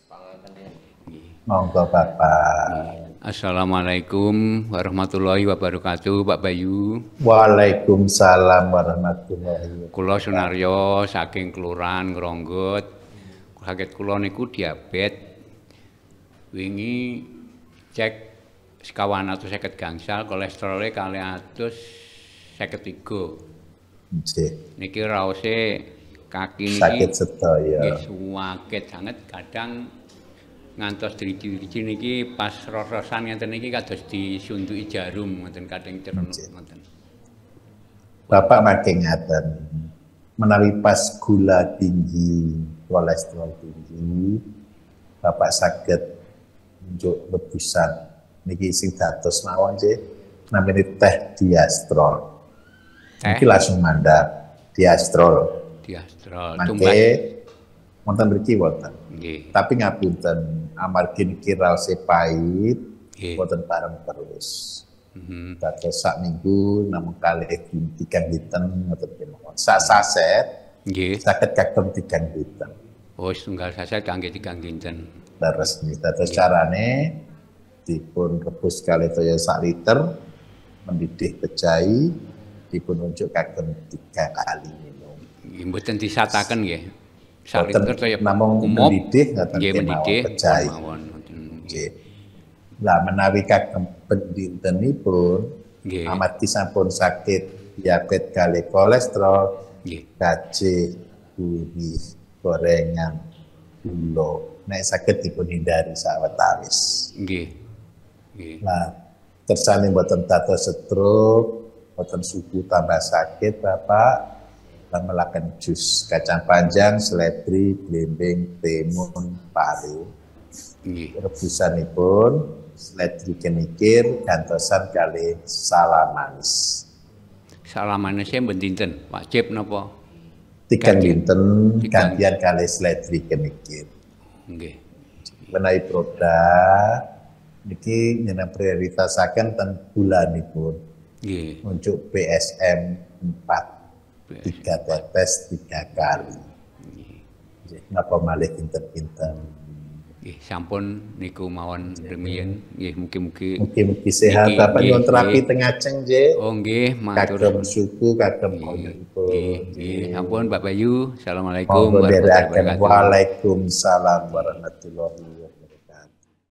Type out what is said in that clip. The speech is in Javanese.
Monggo Bapak. Assalamualaikum warahmatullahi wabarakatuh, Pak Bayu. Waalaikumsalam warahmatullahi wabarakatuh. Kula Sunaryo saking Kelurahan Ngronggot. Sakit kula niku diabetes. Wingi cek sekawan atus 50 gangsal, kolesterolnya 253. Nggih. Niki raose kaki niki sakit sedaya. Nggih sakit sanget kadang ngantos driji-driji niki pas ros-rosan ngenten niki kados disunduki jarum ngoten kadang cerenuk ngoten. Bapak makin ngaten menawi pas gula tinggi, kolesterol tinggi, Bapak saged njuk rebusan niki sing dados mawon nggih namine teh diastrol. Niki langsung mandap diastrol. Diastrol. Mangke wonten mriki wonten. Nggih. Tapi ngapunten amargi niki raose pahit, wonten bareng terus. Dados sak minggu namung kalih 3 dinten ngoten kemawon. Sak saset nggih saged kagem 3 dinten. Oh, setunggal saset kangge 3 dinten. Leres niki dados carane dipun rebus kalih toya sak liter, mendidih pejahi, dipun unjuk kagem 3 kali minum. Nggih mboten disataken nggih. Sak liter toya namung mendidih ngoten mendidih pejahi. Nggih. Lah menawi kagem pendintenipun amargi sampun sakit diabetes kali kolesterol, gaji, gurih, gorengan, gula, nek saged dipun hindari sawetawis. Nggih. Nggih. Nah, kersane mboten dados stroke, mboten suhu tambah sakit, Bapak, melakukan jus kacang panjang, seledri, blimbing, timun, pari. Rebusanipun seledri kenikir, gantosan kali salam manis. Salam manisnya bendinten, wajib napa? 3 dinten gantian kali seledri kenikir. Nggih. Menawi produk niki nyeneng prioritasaken ten bulanipun. Nggih. Untuk BSM 4. 3 tetes 3 kali. Napa malih pinten-pinten. Nggih, sampun niku mawon rumiyin. Nggih, mugi-mugi sehat. Bapak nyuwun terapi teng Aceng nggih. Oh nggih, matur kagem suku kagem konyoipun. Nggih, ampun Pak Bayu. Assalamualaikum warahmatullahi wabarakatuh. Waalaikumsalam warahmatullahi